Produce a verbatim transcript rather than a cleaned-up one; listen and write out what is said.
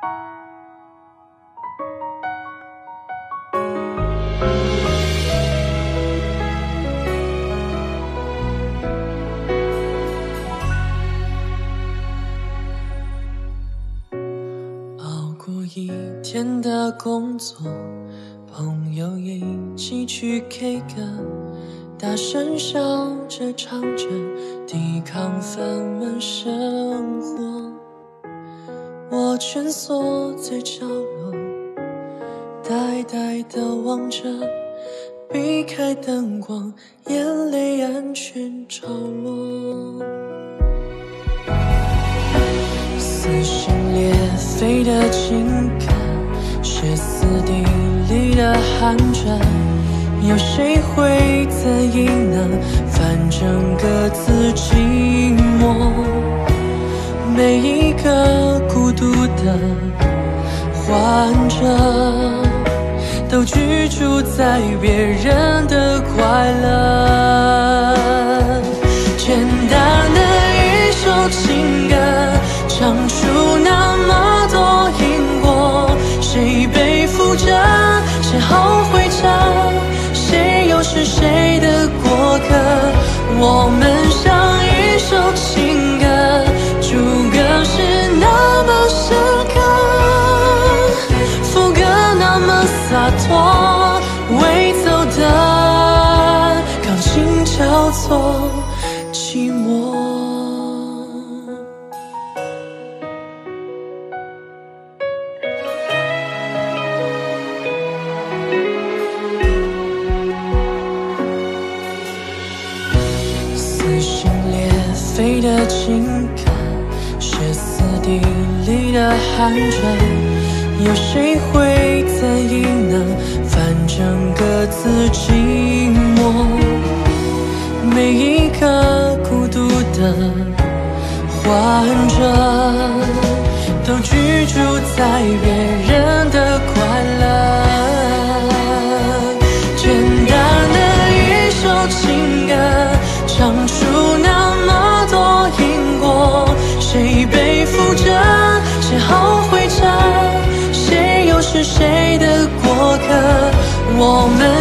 熬过一天的工作，朋友一起去 K 歌，大声笑着唱着，抵抗烦闷生活。我蜷缩在角落，呆呆地望着，避开灯光，眼泪安全着落。撕心裂肺的情感，歇斯底里的喊着，有谁会在意呢？反正各自寂寞，每一个孤独的患者都居住在别人的快乐。简单的一首情歌，唱出那么多因果，谁背负着，谁后悔着，谁又是谁的过客？我们像一首情歌，主歌是那么深刻，副歌那么洒脱，尾奏的钢琴叫做寂寞。飞的情感，歇斯底里的喊着，有谁会在意呢？反正各自寂寞，每一个孤独的患者都居住在别人的快乐。简单的一首情歌，唱出那么多因果，谁背负着，谁后悔着，谁又是谁的过客？我们